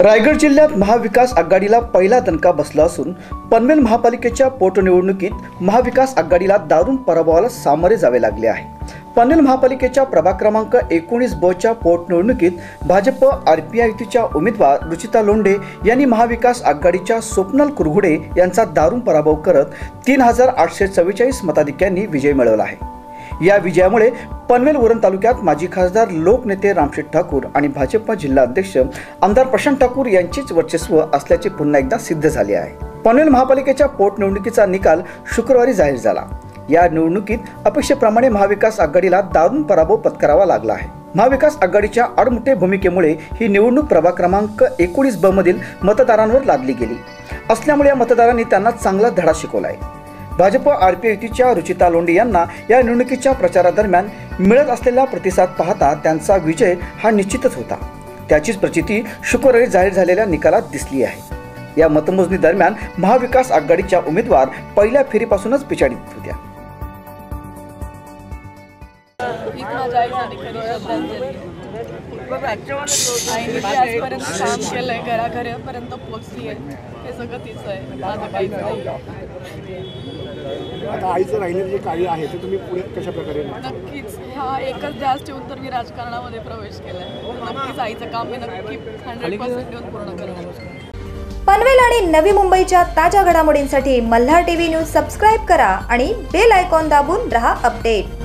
रायगड जिल्ह्यात महाविकास आघाडीला पहिला दणका बसला असून पनवेल महापालिकेच्या पोटनिवडणुकीत महाविकास आघाडीला दारुण पराभवाला सामोरे जावे लागले आहे। पनवेल महापालिकेच्या प्रभाग क्रमांक 19 च्या पोटनिवडणुकीत भाजप आरपीआय युतीच्या उमेदवार रुचिता लोंढे यांनी महाविकास आघाडीच्या स्वप्नाल कुरघुडे यांचा दारुण पराभव करत 3844 मताधिक्यांनी विजय मिळवला आहे। या विजयामुळे पनवेल उरण तालुक्यात माजी खासदार लोकनेते रामशेठ ठाकूर आणि भाजपा जिल्हा अध्यक्ष आमदार प्रशांत ठाकूर यांचेच वर्चस्व असल्याचे पुन्हा एकदा सिद्ध झाले आहे। पनवेल महापालिकेच्या पोटनिवडणुकीचा निकाल शुक्रवारी जाहीर झाला। या निवडणुकीत अपेक्षेप्रमाणे महाविकास आघाडीला दारुण पराभव पत्करावा लागला आहे। महाविकास आघाडीच्या आडमुठे भूमिकेमुळे ही निवडणूक प्रभाग क्रमांक 19 मधील मतदारांवर लादली गेली असल्यामुळे या मतदारांनी त्यांना चांगला धडा शिकवला आहे। भाजप आरपीआय युतीच्या रुचिता लोंढे यांना या निवडणुकीच्या प्रचारादरम्यान मिळत असलेला प्रतिसाद पाहता त्यांचा विजय हा निश्चितच होता। त्याचीच प्रचिती शुक्रवारी जाहीर झालेल्या निकालात दिसली आहे। या मतमोजणी दरम्यान महाविकास आघाडीच्या उमेदवार पहिल्या फेरीपासूनच पिछाडीत होत्या। आजपर्यंत काम केलंय, घराघरापर्यंत पोहोचली आहे, हे सगळं तिचं आहे, माझं काहीच नाही। आता आईचं राहिलेलं जे कार्य आहे ते तुम्ही पुढे कशा प्रकारे? नक्कीच हा एकच ध्यास ठेवून तर मी राजकारणामध्ये प्रवेश केलाय। नक्कीच आईचं काम मी नक्की 100% देऊन पूर्ण करणार। पनवेल आणि नवी मुंबईच्या ताज्या घडामोडींसाठी मल्हार टीव्ही न्यूज सबस्क्राइब करा आणि बेल आयकॉन दाबून रहा अपडेट।